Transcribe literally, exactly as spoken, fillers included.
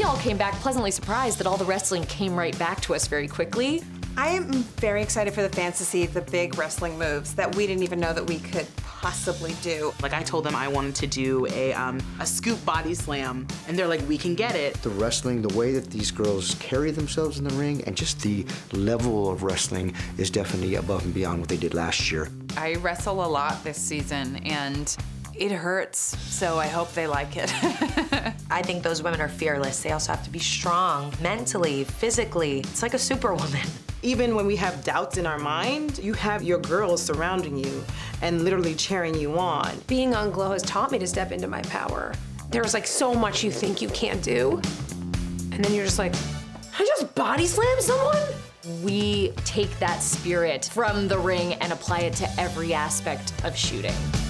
all came back pleasantly surprised that all the wrestling came right back to us very quickly. I am very excited for the fans to see the big wrestling moves that we didn't even know that we could possibly do. Like, I told them I wanted to do a, um, a scoop body slam, and they're like, we can get it. The wrestling, the way that these girls carry themselves in the ring, and just the level of wrestling is definitely above and beyond what they did last year. I wrestle a lot this season, and it hurts, so I hope they like it. I think those women are fearless. They also have to be strong, mentally, physically. It's like a superwoman. Even when we have doubts in our mind, you have your girls surrounding you and literally cheering you on. Being on Glow has taught me to step into my power. There's like so much you think you can't do, and then you're just like, I just body slam someone? We take that spirit from the ring and apply it to every aspect of shooting.